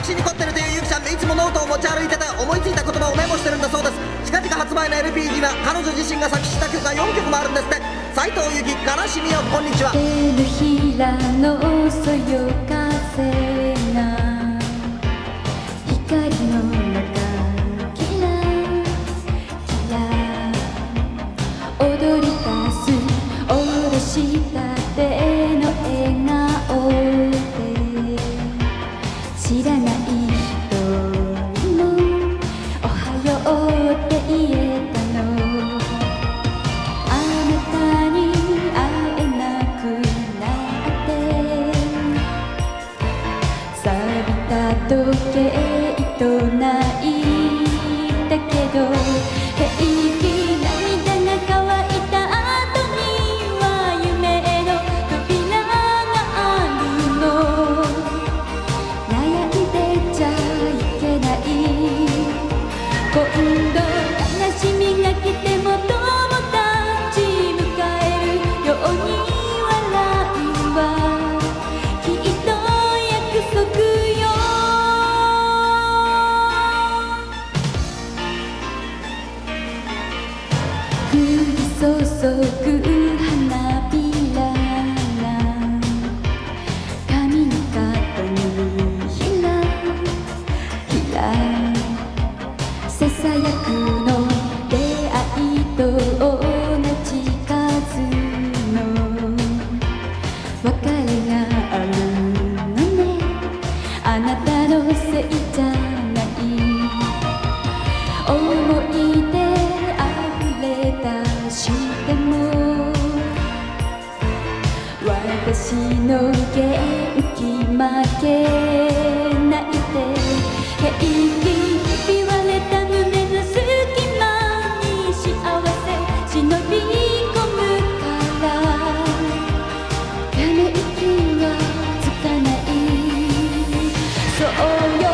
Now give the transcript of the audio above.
しに凝ってるというゆきちゃん、いつもノートを持ち歩いてて思いついた言葉をメモしてるんだそうです。近々発売の LP には彼女自身が作詞した曲が4曲もあるんですって。斉藤由貴、悲しみよこんにちは。 手のひらのそよ風が光の中キラキラ踊り出すおろしたての笑顔で知らない人にもおはようって言えたの。あなたに会えなくなって錆びた時計と泣いたけど、平気涙が乾いた後には夢の扉があるの。悩んでちゃいけない。今度悲しみが来ても友達迎えるように笑うわ。きっと約束よ。降り注ぐ花びらが髪の角にひらひらささやくの出会いと同じ数の別れがあるのね。あなたのせいじゃない。思い出あふれ出しても私の元気負けないで。平気言われた胸の隙間に幸せ忍び込むからため息はつかない。そうよ